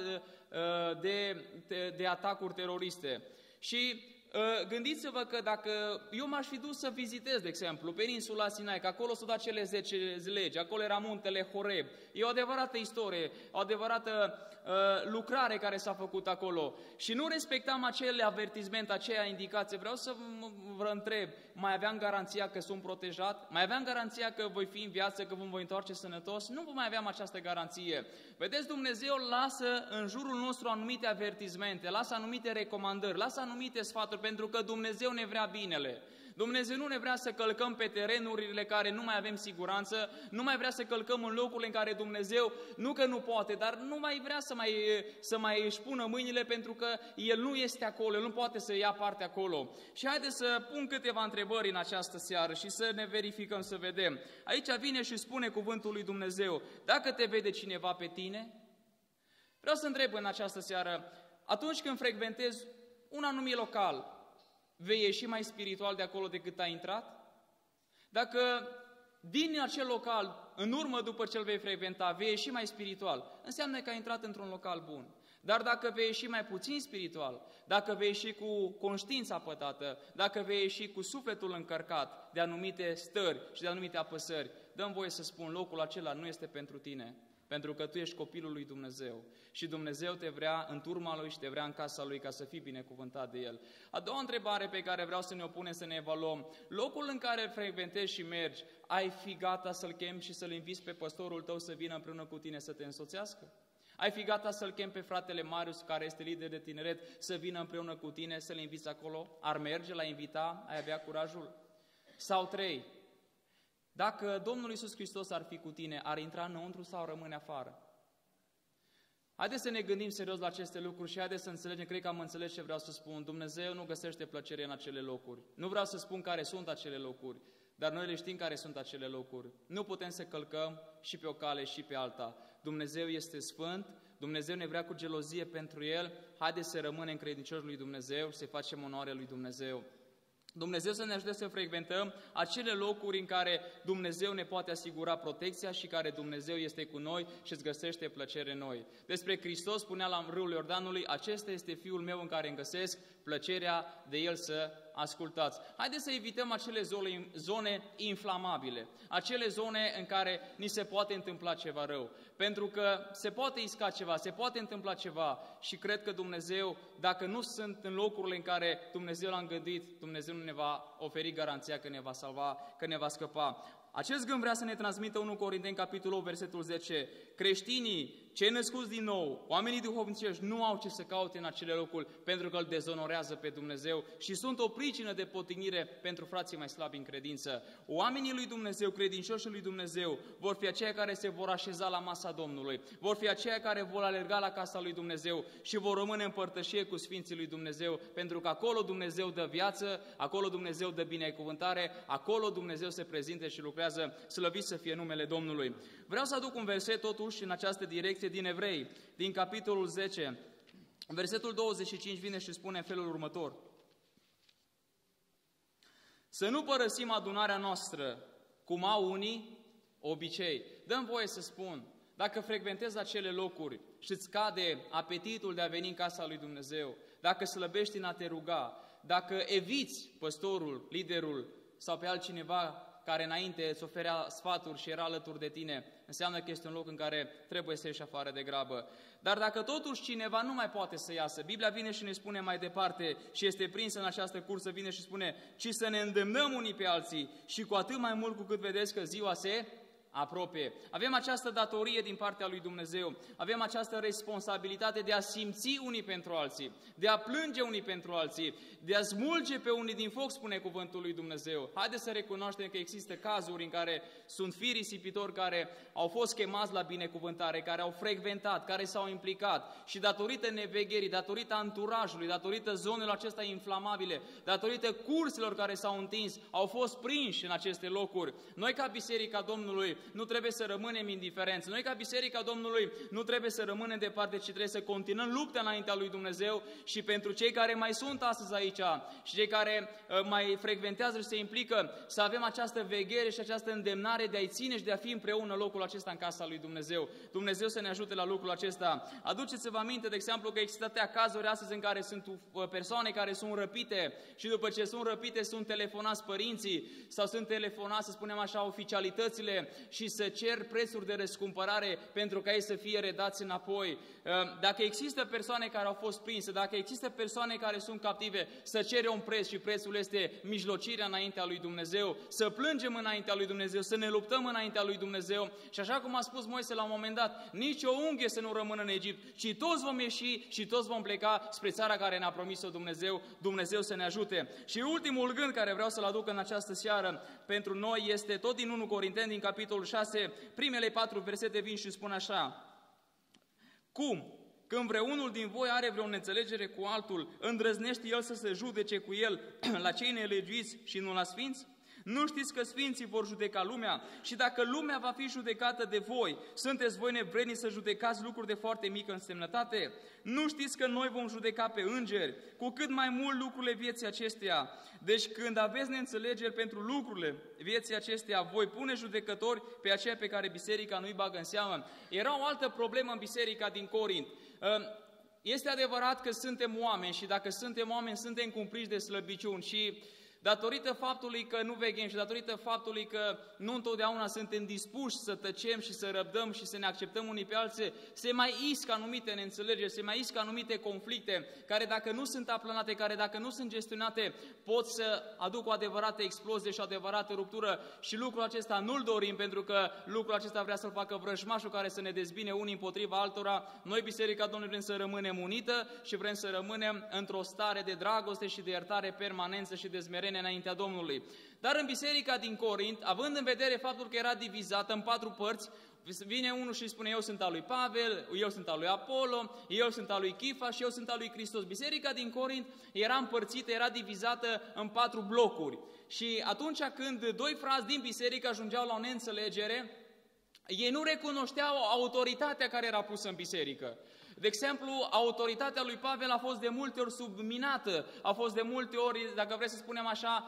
Speaker 1: de, de, de atacuri teroriste. Și gândiți-vă că dacă eu m-aș fi dus să vizitez, de exemplu, peninsula Sinai, că acolo s-au dat cele zece legi, acolo era muntele Horeb, e o adevărată istorie, o adevărată uh, lucrare care s-a făcut acolo și nu respectam acele avertismente, aceea indicație, vreau să vă întreb, mai aveam garanția că sunt protejat? Mai aveam garanția că voi fi în viață, că vă voi întoarce sănătos? Nu mai aveam această garanție. Vedeți, Dumnezeu lasă în jurul nostru anumite avertismente, lasă anumite recomandări, lasă anumite sfaturi, pentru că Dumnezeu ne vrea binele. Dumnezeu nu ne vrea să călcăm pe terenurile care nu mai avem siguranță, nu mai vrea să călcăm în locurile în care Dumnezeu, nu că nu poate, dar nu mai vrea să mai, să mai își pună mâinile, pentru că El nu este acolo, El nu poate să ia parte acolo. Și haideți să pun câteva întrebări în această seară și să ne verificăm, să vedem. Aici vine și spune cuvântul lui Dumnezeu: dacă te vede cineva pe tine, vreau să întreb în această seară, atunci când frecventezi un anumit local, vei ieși mai spiritual de acolo decât ai intrat? Dacă din acel local, în urmă după ce îl vei frecventa, vei ieși mai spiritual, înseamnă că ai intrat într-un local bun. Dar dacă vei ieși mai puțin spiritual, dacă vei ieși cu conștiința pătată, dacă vei ieși cu sufletul încărcat de anumite stări și de anumite apăsări, dă-mi voie să spun, locul acela nu este pentru tine, pentru că tu ești copilul lui Dumnezeu și Dumnezeu te vrea în turma Lui și te vrea în casa Lui ca să fii binecuvântat de El. A doua întrebare pe care vreau să ne o punem, să ne evaluăm, locul în care îl frecventezi și mergi, ai fi gata să-l chemi și să-l inviți pe păstorul tău să vină împreună cu tine să te însoțească? Ai fi gata să-l chemi pe fratele Marius, care este lider de tineret, să vină împreună cu tine, să-l inviți acolo? Ar merge, l-ai invita? Ai avea curajul? Sau trei, dacă Domnul Iisus Hristos ar fi cu tine, ar intra înăuntru sau rămâne afară? Haideți să ne gândim serios la aceste lucruri și haideți să înțelegem, cred că am înțeles ce vreau să spun. Dumnezeu nu găsește plăcere în acele locuri. Nu vreau să spun care sunt acele locuri, dar noi le știm care sunt acele locuri. Nu putem să călcăm și pe o cale și pe alta. Dumnezeu este sfânt, Dumnezeu ne vrea cu gelozie pentru El. Haideți să rămânem credincioși lui Dumnezeu și să facem onoare lui Dumnezeu. Dumnezeu să ne ajute să frecventăm acele locuri în care Dumnezeu ne poate asigura protecția și care Dumnezeu este cu noi și îți găsește plăcere în noi. Despre Hristos spunea la râul Iordanului, acesta este Fiul meu în care îmi găsesc plăcerea de El să ascultați. Haideți să evităm acele zone, zone inflamabile, acele zone în care ni se poate întâmpla ceva rău, pentru că se poate isca ceva, se poate întâmpla ceva și cred că Dumnezeu, dacă nu sunt în locurile în care Dumnezeu l-a îngăduit, Dumnezeu nu ne va oferi garanția că ne va salva, că ne va scăpa. Acest gând vrea să ne transmită unu Corinteni, capitolul opt, versetul zece. Creștinii, cei născuți din nou, oamenii duhovnicești, nu au ce să caute în acele locuri pentru că îl dezonorează pe Dumnezeu și sunt o pricină de potignire pentru frații mai slabi în credință. Oamenii lui Dumnezeu, credincioșii lui Dumnezeu, vor fi aceia care se vor așeza la masa Domnului, vor fi aceia care vor alerga la casa lui Dumnezeu și vor rămâne în părtășie cu Sfinții lui Dumnezeu, pentru că acolo Dumnezeu dă viață, acolo Dumnezeu dă binecuvântare, acolo Dumnezeu se prezinte și lucrează, slăvit să fie numele Domnului. Vreau să aduc un verset totuși în această direcție din Evrei, din capitolul zece. Versetul douăzeci și cinci vine și spune în felul următor. Să nu părăsim adunarea noastră, cum au unii obicei. Dă-mi voie să spun, dacă frecventezi acele locuri și îți cade apetitul de a veni în casa lui Dumnezeu, dacă slăbești în a te ruga, dacă eviți păstorul, liderul sau pe altcineva care înainte îți oferea sfaturi și era alături de tine, înseamnă că este un loc în care trebuie să ieși afară de grabă. Dar dacă totuși cineva nu mai poate să iasă, Biblia vine și ne spune mai departe și este prinsă în această cursă, vine și spune, ci să ne îndemnăm unii pe alții și cu atât mai mult cu cât vedeți că ziua se apropie. Avem această datorie din partea lui Dumnezeu, avem această responsabilitate de a simți unii pentru alții, de a plânge unii pentru alții, de a smulge pe unii din foc, spune cuvântul lui Dumnezeu. Haideți să recunoaștem că există cazuri în care sunt fii risipitori care au fost chemați la binecuvântare, care au frecventat, care s-au implicat și datorită nevegherii, datorită anturajului, datorită zonelor acestea inflamabile, datorită curselor care s-au întins, au fost prinși în aceste locuri. Noi ca Biserica Domnului nu trebuie să rămânem indiferenți. Noi ca Biserica Domnului nu trebuie să rămânem departe, ci trebuie să continuăm lupta înaintea lui Dumnezeu și pentru cei care mai sunt astăzi aici și cei care uh, mai frecventează și se implică, să avem această veghere și această îndemnare de a-i ține și de a fi împreună în locul acesta în casa lui Dumnezeu. Dumnezeu să ne ajute la lucrul acesta. Aduceți-vă aminte, de exemplu, că există atâtea cazuri astăzi în care sunt persoane care sunt răpite și după ce sunt răpite sunt telefonați părinții sau sunt telefonați, să spunem așa, oficialitățile și să cer prețuri de răscumpărare pentru ca ei să fie redați înapoi. Dacă există persoane care au fost prinse, dacă există persoane care sunt captive, să cere un preț și prețul este mijlocirea înaintea lui Dumnezeu, să plângem înaintea lui Dumnezeu, să ne luptăm înaintea lui Dumnezeu și așa cum a spus Moise la un moment dat, nici o unghie să nu rămână în Egipt, ci toți vom ieși și toți vom pleca spre țara care ne-a promis-o Dumnezeu, Dumnezeu să ne ajute. Și ultimul gând care vreau să-l aduc în această seară pentru noi este tot din unu Corinteni, din capitolul șase, primele patru versete vin și spun așa. Cum? Când vreunul din voi are vreo înțelegere cu altul, îndrăznește el să se judece cu el la cei nelegiuiți și nu la sfinți? Nu știți că sfinții vor judeca lumea? Și dacă lumea va fi judecată de voi, sunteți voi nevrednici să judecați lucruri de foarte mică însemnătate? Nu știți că noi vom judeca pe îngeri? Cu cât mai mult lucrurile vieții acesteia. Deci când aveți neînțelegeri pentru lucrurile vieții acesteia, voi pune judecători pe aceea pe care biserica nu-i bagă în seamă. Era o altă problemă în biserica din Corint. Este adevărat că suntem oameni și dacă suntem oameni, suntem cumpliți de slăbiciuni și datorită faptului că nu veghem și datorită faptului că nu întotdeauna suntem dispuși să tăcem și să răbdăm și să ne acceptăm unii pe alții, se mai iscă anumite neînțelegeri, se mai iscă anumite conflicte, care dacă nu sunt aplanate, care dacă nu sunt gestionate, pot să aducă o adevărată explozie și o adevărată ruptură și lucrul acesta nu-l dorim, pentru că lucrul acesta vrea să-l facă vrăjmașul care să ne dezbine unii împotriva altora. Noi, Biserica Domnului, vrem să rămânem unită și vrem să rămânem într-o stare de dragoste și de iertare permanență și de smerenie înaintea Domnului. Dar în biserica din Corint, având în vedere faptul că era divizată în patru părți, vine unul și spune: eu sunt al lui Pavel, eu sunt al lui Apollo, eu sunt al lui Chifa și eu sunt al lui Hristos. Biserica din Corint era împărțită, era divizată în patru blocuri. Și atunci când doi frați din biserică ajungeau la o neînțelegere, ei nu recunoșteau autoritatea care era pusă în biserică. De exemplu, autoritatea lui Pavel a fost de multe ori subminată, a fost de multe ori, dacă vreți să spunem așa,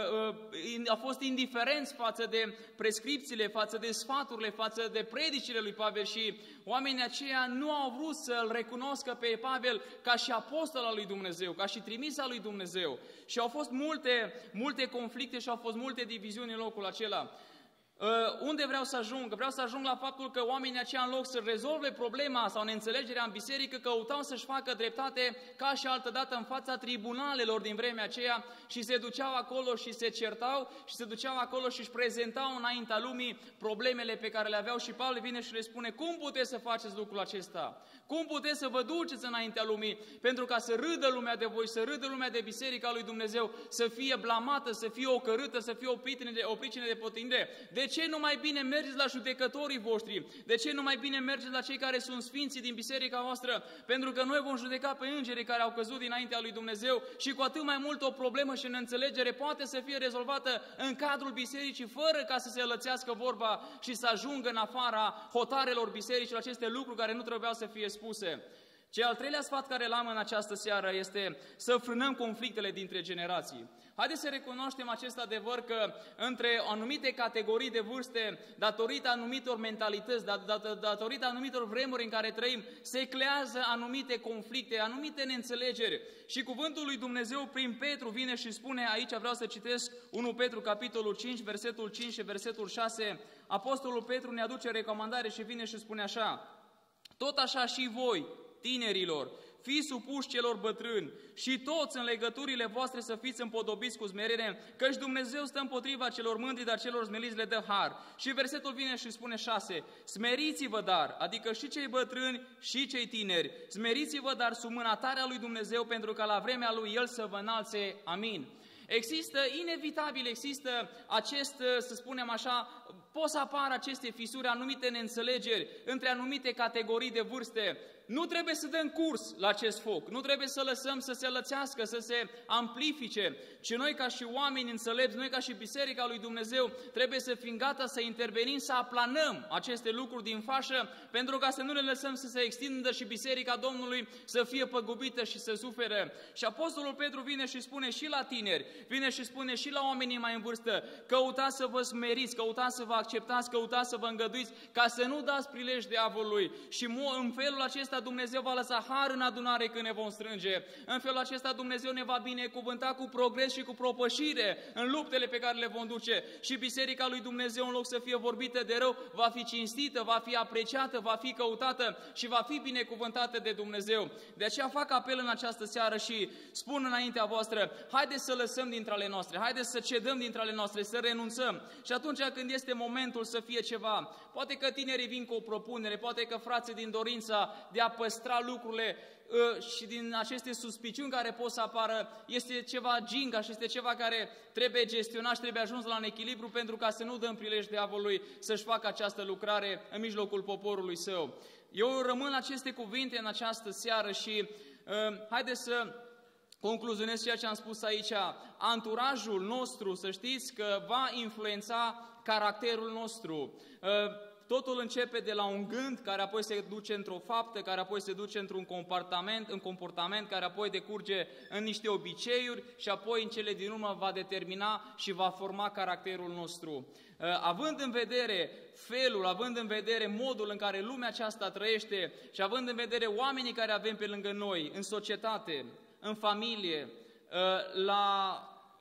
Speaker 1: a fost indiferenți față de prescripțiile, față de sfaturile, față de predicile lui Pavel și oamenii aceia nu au vrut să-l recunoscă pe Pavel ca și apostol al lui Dumnezeu, ca și trimis al lui Dumnezeu. Și au fost multe, multe conflicte și au fost multe diviziuni în locul acela. Uh, unde vreau să ajung? Vreau să ajung la faptul că oamenii aceia, în loc să rezolve problema sau neînțelegerea în biserică, căutau să-și facă dreptate ca și altădată în fața tribunalelor din vremea aceea și se duceau acolo și se certau și se duceau acolo și își prezentau înaintea lumii problemele pe care le aveau și Pavel vine și le spune: cum puteți să faceți lucrul acesta? Cum puteți să vă duceți înaintea lumii pentru ca să râdă lumea de voi, să râdă lumea de biserica lui Dumnezeu, să fie blamată, să fie ocărâtă, să fie o pricină de, o pricină de potinire? De ce nu mai bine mergeți la judecătorii voștri? De ce nu mai bine mergeți la cei care sunt sfinții din biserica voastră? Pentru că noi vom judeca pe îngerii care au căzut dinaintea lui Dumnezeu și cu atât mai mult o problemă și neînțelegere poate să fie rezolvată în cadrul bisericii, fără ca să se lățească vorba și să ajungă în afara hotarelor bisericii aceste lucruri care nu trebuiau să fie spuse. Cel al treilea sfat care l-am în această seară este să frânăm conflictele dintre generații. Haideți să recunoaștem acest adevăr că între anumite categorii de vârste, datorită anumitor mentalități, datorită anumitor vremuri în care trăim, se creează anumite conflicte, anumite neînțelegeri. Și cuvântul lui Dumnezeu prin Petru vine și spune, aici vreau să citesc unu Petru, capitolul cinci, versetul cinci și versetul șase, Apostolul Petru ne aduce recomandare și vine și spune așa: tot așa și voi, tinerilor, fiți supuși celor bătrâni și toți în legăturile voastre să fiți împodobiți cu smerire, căci Dumnezeu stă împotriva celor mândri, dar celor smeriți le dă har. Și versetul vine și spune șase, smeriți-vă dar, adică și cei bătrâni și cei tineri, smeriți-vă dar sub mâna tare a lui Dumnezeu, pentru că la vremea lui El să vă înalțe. Amin. Există, inevitabil, există acest, să spunem așa, pot să apară aceste fisuri, anumite neînțelegeri între anumite categorii de vârste. Nu trebuie să dăm curs la acest foc, nu trebuie să lăsăm să se lățească, să se amplifice, ci noi ca și oameni înțelepți, noi ca și Biserica lui Dumnezeu, trebuie să fim gata să intervenim, să aplanăm aceste lucruri din fașă, pentru ca să nu le lăsăm să se extindă și Biserica Domnului să fie păgubită și să sufere. Și Apostolul Petru vine și spune și la tineri, vine și spune și la oamenii mai în vârstă, căutați să vă smeriți, căutați să vă acceptați, căutați să vă îngăduiți, ca să nu dați prilej diavolului. Și în felul acesta Dumnezeu va lăsa har în adunare când ne vom strânge. În felul acesta Dumnezeu ne va binecuvânta cu progres și cu propășire în luptele pe care le vom duce. Și Biserica lui Dumnezeu, în loc să fie vorbită de rău, va fi cinstită, va fi apreciată, va fi căutată și va fi binecuvântată de Dumnezeu. De aceea fac apel în această seară și spun înaintea voastră, haideți să lăsăm dintre ale noastre, haideți să cedăm dintre ale noastre, să renunțăm. Și atunci când este momentul să fie ceva, poate că tinerii vin cu o propunere, poate că frații din dorința de a păstra lucrurile și din aceste suspiciuni care pot să apară, este ceva ginga și este ceva care trebuie gestionat și trebuie ajuns la un echilibru pentru ca să nu dăm prilej diavolului să-și facă această lucrare în mijlocul poporului său. Eu rămân la aceste cuvinte în această seară și uh, haideți să concluzionez ceea ce am spus aici. Anturajul nostru, să știți că va influența caracterul nostru. Uh, Totul începe de la un gând, care apoi se duce într-o faptă, care apoi se duce într-un comportament, în comportament, care apoi decurge în niște obiceiuri și apoi în cele din urmă va determina și va forma caracterul nostru. Având în vedere felul, având în vedere modul în care lumea aceasta trăiește și având în vedere oamenii care avem pe lângă noi, în societate, în familie, la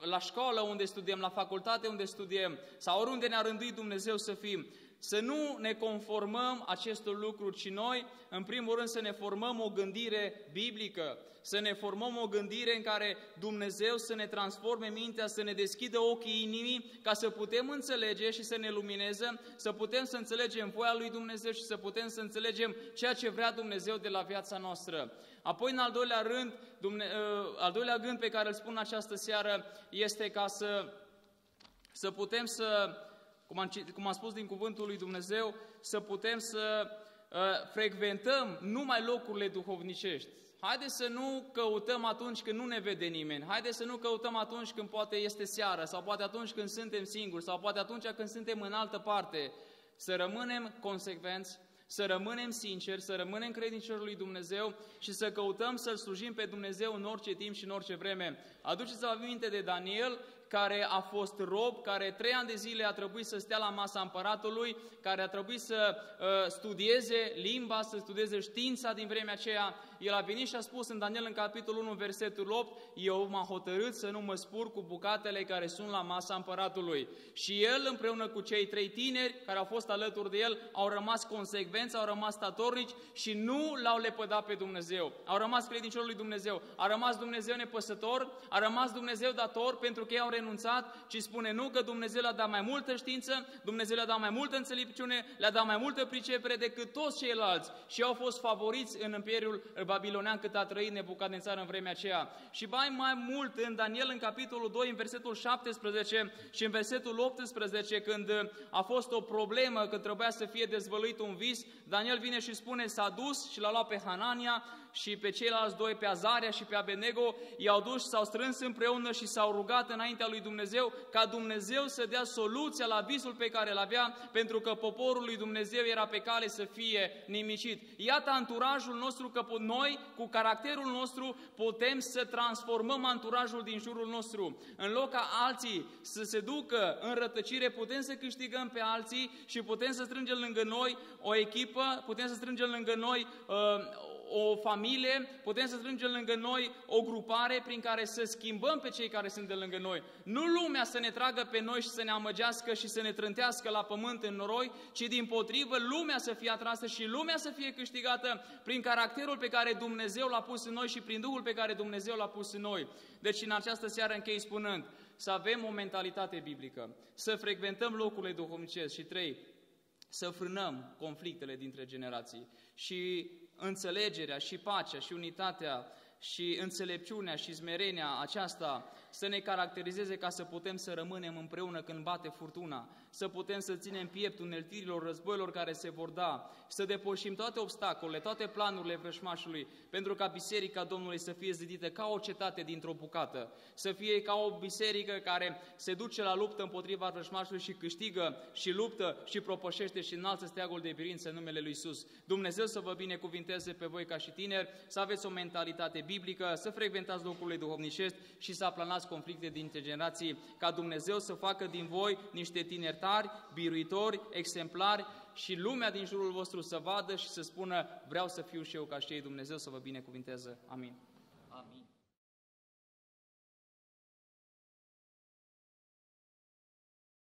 Speaker 1: la școală unde studiem, la facultate unde studiem, sau oriunde ne-a rânduit Dumnezeu să fim, să nu ne conformăm acestor lucruri, ci noi, în primul rând, să ne formăm o gândire biblică, să ne formăm o gândire în care Dumnezeu să ne transforme mintea, să ne deschidă ochii inimii, ca să putem înțelege și să ne lumineze, să putem să înțelegem voia lui Dumnezeu și să putem să înțelegem ceea ce vrea Dumnezeu de la viața noastră. Apoi, în al doilea rând, Dumne, al doilea gând pe care îl spun această seară este ca să, să putem să, cum am, cum am spus din cuvântul lui Dumnezeu, să putem să uh, frecventăm numai locurile duhovnicești. Haideți să nu căutăm atunci când nu ne vede nimeni, haideți să nu căutăm atunci când poate este seară, sau poate atunci când suntem singuri, sau poate atunci când suntem în altă parte. Să rămânem consecvenți, să rămânem sinceri, să rămânem credincioși lui Dumnezeu și să căutăm să-L slujim pe Dumnezeu în orice timp și în orice vreme. Aduceți-vă aminte de Daniel, care a fost rob, care trei ani de zile a trebuit să stea la masa împăratului, care a trebuit să uh, studieze limba, să studieze știința din vremea aceea. El a venit și a spus în Daniel, în capitolul unu, versetul opt, eu m-am hotărât să nu mă spur cu bucatele care sunt la masa împăratului. Și el, împreună cu cei trei tineri care au fost alături de el, au rămas consecvenți, au rămas statornici și nu l-au lepădat pe Dumnezeu. Au rămas credincioși lui Dumnezeu. A rămas Dumnezeu nepăsător, a rămas Dumnezeu dator pentru că ei au renunțat, ci spune nu, că Dumnezeu le-a dat mai multă știință, Dumnezeu le-a dat mai multă înțelepciune, le-a dat mai multă pricepere decât toți ceilalți și au fost favoriți în Imperiul Babilonean cât a trăit Nebucadnețar în vremea aceea. Și mai mai mult în Daniel, în capitolul doi, în versetul șaptesprezece și în versetul optsprezece, când a fost o problemă, când trebuia să fie dezvăluit un vis, Daniel vine și spune, s-a dus și l-a luat pe Hanania și pe ceilalți doi, pe Azaria și pe Abednego, i-au dus, s-au strâns împreună și s-au rugat înaintea lui Dumnezeu ca Dumnezeu să dea soluția la visul pe care îl avea, pentru că poporul lui Dumnezeu era pe cale să fie nimicit. Iată anturajul nostru, că noi, cu caracterul nostru, putem să transformăm anturajul din jurul nostru. În loc ca alții să se ducă în rătăcire, putem să câștigăm pe alții și putem să strângem lângă noi o echipă, putem să strângem lângă noi uh, o familie, putem să strângem lângă noi o grupare prin care să schimbăm pe cei care sunt de lângă noi. Nu lumea să ne tragă pe noi și să ne amăgească și să ne trântească la pământ în noroi, ci dimpotrivă lumea să fie atrasă și lumea să fie câștigată prin caracterul pe care Dumnezeu l-a pus în noi și prin Duhul pe care Dumnezeu l-a pus în noi. Deci în această seară închei spunând, să avem o mentalitate biblică, să frecventăm locurile duhovnicești și trei, să frânăm conflictele dintre generații și înțelegerea și pacea și unitatea și înțelepciunea și smerenia aceasta să ne caracterizeze ca să putem să rămânem împreună când bate furtuna, să putem să ținem piept uneltirilor, războiilor care se vor da, să depășim toate obstacolele, toate planurile vrășmașului, pentru ca Biserica Domnului să fie zidită ca o cetate dintr-o bucată, să fie ca o biserică care se duce la luptă împotriva vrășmașului și câștigă și luptă și propășește și înalță steagul de birință în numele lui Iisus. Dumnezeu să vă binecuvinteze pe voi ca și tineri, să aveți o mentalitate biblică, să frecventați locurile duhovnicești și să aplanați conflicte dintre generații, ca Dumnezeu să facă din voi niște tineri tari, biruitori, exemplari și lumea din jurul vostru să vadă și să spună vreau să fiu și eu ca și ei. Dumnezeu să vă binecuvinteze. Amin. Amin.